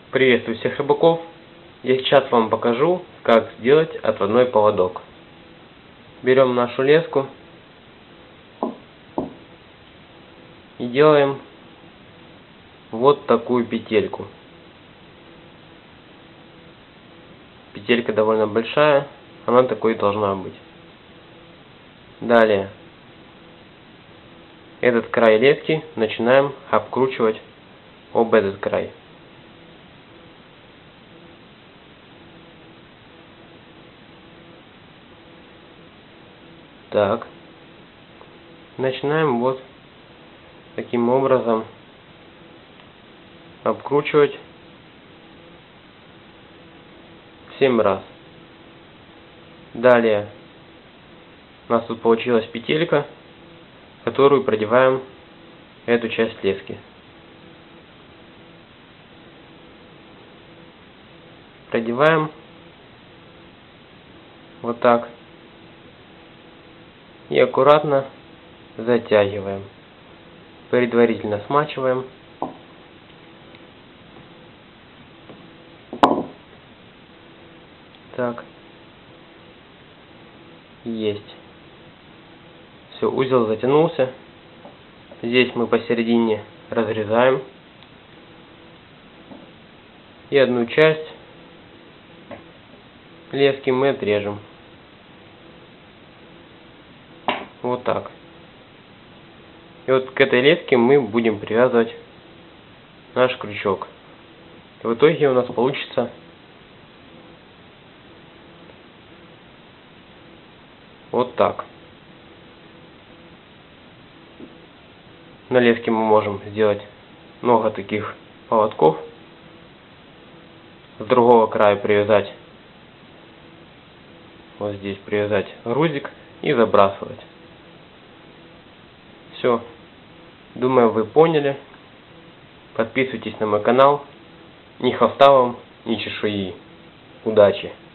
Приветствую всех рыбаков! Я сейчас вам покажу, как сделать отводной поводок. Берем нашу леску и делаем вот такую петельку. Петелька довольно большая, она такой должна быть. Далее этот край лески начинаем обкручивать об этот край. Так, начинаем вот таким образом обкручивать 7 раз. Далее у нас тут получилась петелька, которую продеваем эту часть лески. Продеваем вот так. И аккуратно затягиваем. Предварительно смачиваем. Так. Есть. Все, узел затянулся. Здесь мы посередине разрезаем. И одну часть лески мы отрежем. Вот так. И вот к этой леске мы будем привязывать наш крючок. И в итоге у нас получится вот так. На леске мы можем сделать много таких поводков. С другого края привязать, вот здесь привязать грузик и забрасывать. Все. Думаю, вы поняли. Подписывайтесь на мой канал. Ни хвоста вам, ни чешуи. Удачи!